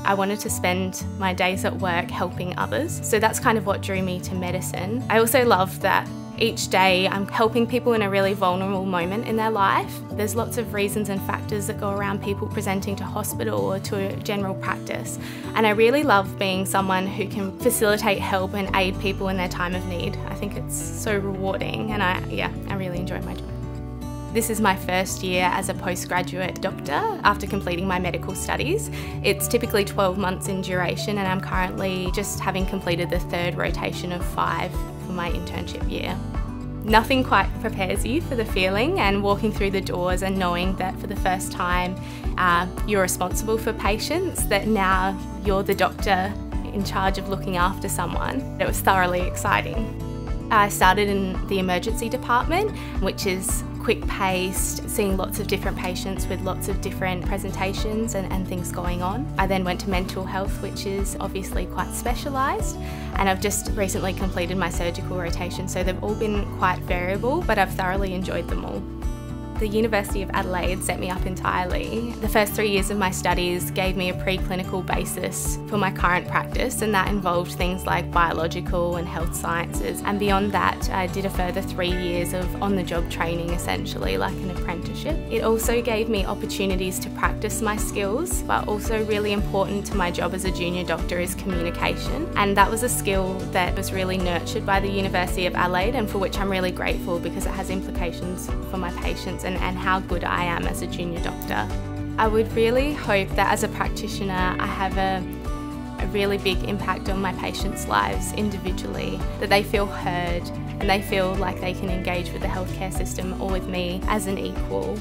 I wanted to spend my days at work helping others. So that's kind of what drew me to medicine. I also love that each day I'm helping people in a really vulnerable moment in their life. There's lots of reasons and factors that go around people presenting to hospital or to a general practice. And I really love being someone who can facilitate help and aid people in their time of need. I think it's so rewarding and I really enjoy my job. This is my first year as a postgraduate doctor after completing my medical studies. It's typically 12 months in duration and I'm currently just having completed the 3rd rotation of 5 for my internship year. Nothing quite prepares you for the feeling and walking through the doors and knowing that for the first time you're responsible for patients, that now you're the doctor in charge of looking after someone. It was thoroughly exciting. I started in the emergency department, which is quick-paced, seeing lots of different patients with lots of different presentations and things going on. I then went to mental health, which is obviously quite specialised, and I've just recently completed my surgical rotation, so they've all been quite variable, but I've thoroughly enjoyed them all. The University of Adelaide set me up entirely. The first 3 years of my studies gave me a preclinical basis for my current practice, and that involved things like biological and health sciences. And beyond that, I did a further 3 years of on-the-job training, essentially, like an apprenticeship. It also gave me opportunities to practice my skills, but also really important to my job as a junior doctor is communication. And that was a skill that was really nurtured by the University of Adelaide, and for which I'm really grateful because it has implications for my patients and how good I am as a junior doctor. I would really hope that as a practitioner I have a really big impact on my patients' lives individually, that they feel heard and they feel like they can engage with the healthcare system or with me as an equal.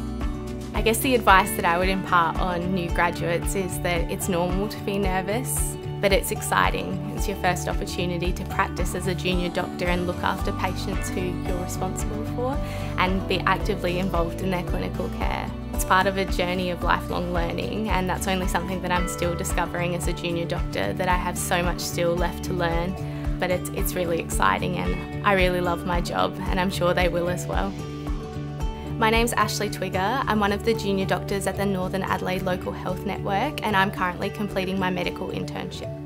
I guess the advice that I would impart on new graduates is that it's normal to be nervous, but it's exciting. It's your first opportunity to practice as a junior doctor and look after patients who you're responsible for and be actively involved in their clinical care. It's part of a journey of lifelong learning, and that's only something that I'm still discovering as a junior doctor, that I have so much still left to learn, but it's really exciting and I really love my job, and I'm sure they will as well. My name's Ashley Twigger. I'm one of the junior doctors at the Northern Adelaide Local Health Network, and I'm currently completing my medical internship.